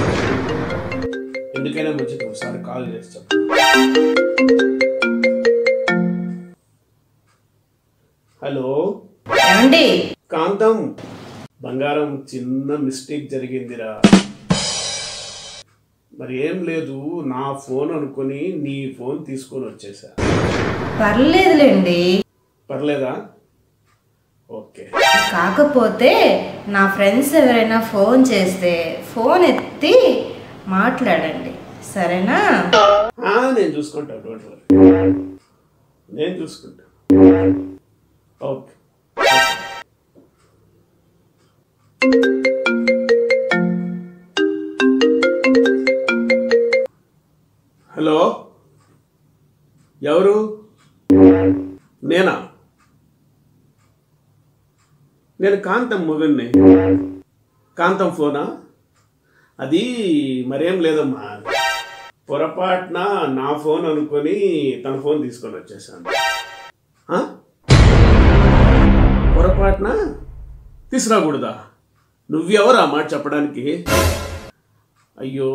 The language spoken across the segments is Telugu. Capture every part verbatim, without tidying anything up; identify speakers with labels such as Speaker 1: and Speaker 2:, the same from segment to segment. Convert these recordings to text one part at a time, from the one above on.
Speaker 1: ఎందుకైనా మంచిది ఒకసారి కాల్ చేసి చెప్పు. హలో
Speaker 2: ఏమండి?
Speaker 1: కాంతం, బంగారం, చిన్న మిస్టేక్ జరిగిందిరా. మరి ఏం లేదు, నా ఫోన్ అనుకుని నీ ఫోన్ తీసుకొని వచ్చేసా.
Speaker 2: పర్లేదులేండి.
Speaker 1: పర్లేదా? ఓకే.
Speaker 2: కాకపోతే నా ఫ్రెండ్స్ ఎవరైనా ఫోన్ చేస్తే ఫోన్ ఎత్తి మాట్లాడండి, సరేనా?
Speaker 1: నేను చూసుకుంటా, డోంట్ వరీ, నేను చూసుకుంటా. ఓకే. హలో, ఎవరు? నేనా? నేను కాంతం మొగన్ని. కాంతం ఫోనా? అది మరేం లేదమ్మా, పొరపాటున నా ఫోన్ అనుకొని తన ఫోన్ తీసుకొని వచ్చేసాను. పొరపాటున తీసుకురాకూడదా? నువ్వెవరా మాట చెప్పడానికి? అయ్యో,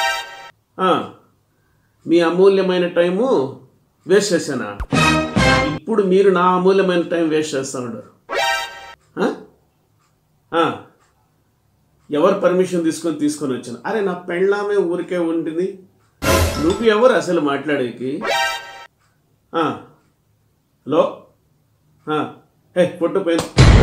Speaker 1: మీ అమూల్యమైన టైము వేస్ట్ చేశానా? ఇప్పుడు మీరు నా అమూల్యమైన టైం వేస్ట్ చేస్తా ఉన్నారు. ఎవరు పర్మిషన్ తీసుకొని తీసుకొని వచ్చాను? అరే, నా పెళ్ళామే ఊరికే ఉంటుంది, నువ్వు ఎవరు అసలు మాట్లాడేకి? హలో, హే పొట్టు పోయి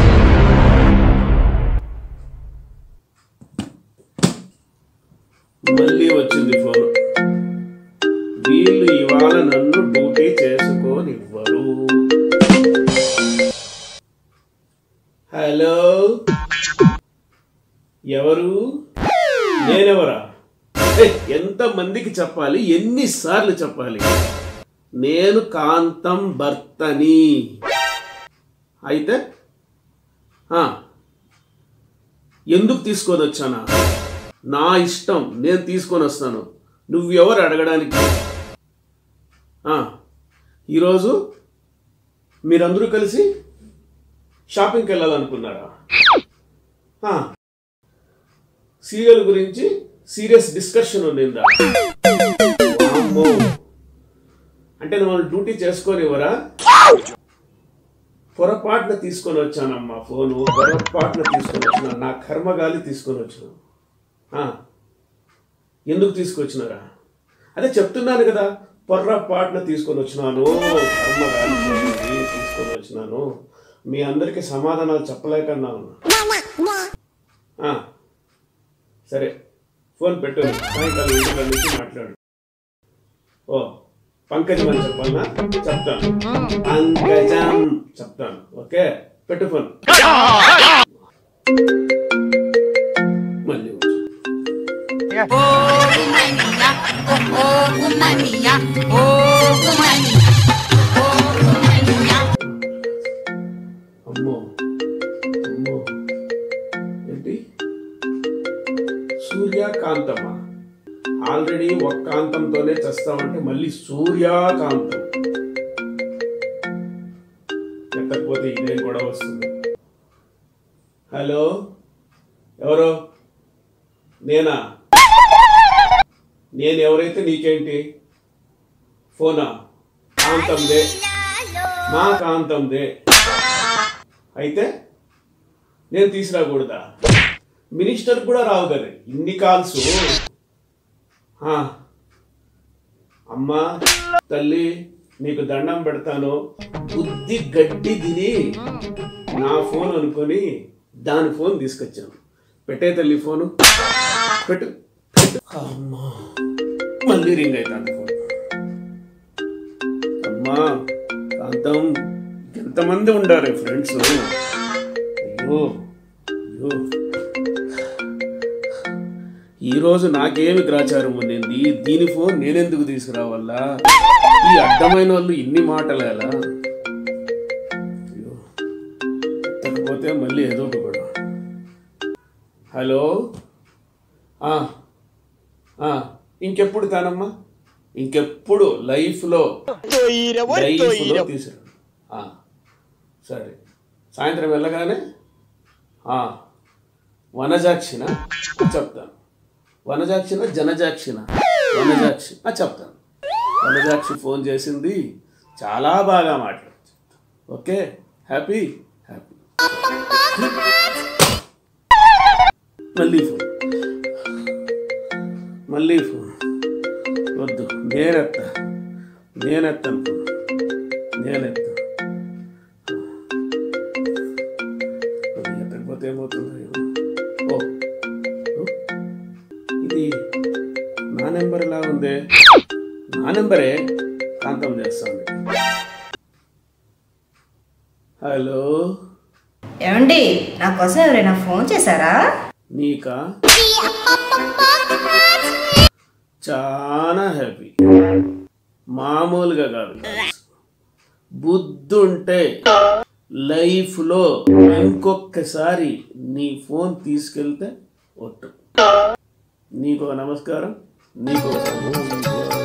Speaker 1: మళ్ళీ వచ్చింది ఫోన్. వీళ్ళు ఇవాళ నన్ను డ్యూటీ చేసుకోనివ్వరు. హలో, ఎవరు? నేనెవరా? ఎంత మందికి చెప్పాలి, ఎన్నిసార్లు చెప్పాలి? నేను కాంతం భర్తని. అయితే ఎందుకు తీసుకొని వచ్చానా? నా ఇష్టం, నేను తీసుకొని వస్తాను. నువ్వెవరు అడగడానికి? ఈరోజు మీరందరూ కలిసి షాపింగ్కి వెళ్ళాలనుకున్నారా? సీరియల్ గురించి సీరియస్ డిస్కషన్ ఉండిందా? అంటే నువ్వు డ్యూటీ చేసుకోనివ్వరా? పొరపాటున తీసుకొని వచ్చానమ్మా ఫోను, పొరపాటున తీసుకొని వచ్చిన, నా కర్మగాలి తీసుకొని వచ్చాను. ఎందుకు తీసుకొచ్చినారా? అదే చెప్తున్నాను కదా, పొర్రపాటున తీసుకొని వచ్చినాను, కర్మగాలి తీసుకొని వచ్చినాను. మీ అందరికీ సమాధానాలు చెప్పలేకన్నా ఉన్నా. సరే, ఫోన్ పెట్టు, సాయంకాలం ఇంటికి నుంచి మాట్లాడు. ఓ, పంకజం అని చెప్పాలనా? చెప్తాను, పంకజం చెప్తాను. ఓకే, పెట్టు ఫోన్. మళ్ళీ అమ్మో అమ్మో, ఏంటి సూర్యకాంతమా? ఆల్రెడీ ఒక కాంతంతోనే చేస్తామంటే మళ్ళీ సూర్యకాంతం ఎత్తకపోతే ఇదే గొడవ వస్తుంది. హలో, ఎవరో? నేనా? నేను ఎవరైతే నీకేంటి? ఫోనా? కాంతందే, మా కాంతందే. అయితే నేను తీసుకురాకూడదా? మినిస్టర్ కూడా రావు కదా ఇన్ని కాల్స్. అమ్మా తల్లి, నీకు దండం పెడతాను, బుద్ధి గడ్డి తిని నా ఫోన్ అనుకొని దాని ఫోన్ తీసుకొచ్చాను. పెట్టే తల్లి ఫోను, పెట్టు. అమ్మా, మళ్ళీ రింగ్ అవుతాను ఫోన్. అమ్మా కాంతం, ఎంతమంది ఉండారు ఫ్రెండ్స్? అయ్యో అయ్యో, ఈరోజు నాకేమి గ్రాచారం ఉండింది? దీని ఫోన్ నేనెందుకు తీసుకురావాలా? ఈ అడ్డమైన వాళ్ళు ఇన్ని మాటలు ఎలా? ఎత్తకపోతే మళ్ళీ ఏదో ఒక గొడవ. హలో, ఇంకెప్పుడు తానమ్మా? ఇంకెప్పుడు లైఫ్లో లైఫ్లో తీసుకురా. సరే, సాయంత్రం వెళ్ళగానే వనజాక్షిన చెప్తాను. వనజాక్షిన జనజాక్షిన వనజాక్షి చెప్తాను. వనజాక్షి ఫోన్ చేసింది, చాలా బాగా మాట్లాడు. Okay, happy happy. మళ్ళీ ఫోన్ మళ్ళీ ఫోన్ వద్దు, నేనెత్తా నేనెత్తాను నేనెత్తా ఎత్తకపోతే ఏమవుతుందో. ఓ ఇది నా నెంబర్ ఎలా ఉంది? నా నెంబరే, కాంతం చేస్తాను. హలో,
Speaker 2: ఏమండి నా కోసం ఎవరైనా ఫోన్ చేశారా?
Speaker 1: నీకా? చాలా హ్యాపీ, మామూలుగా కాదు. బుద్ధుంటే లైఫ్లో ఇంకొకసారి నీ ఫోన్ తీసుకెళ్తే ఒట్టు. నీకు నమస్కారం, నీకోసం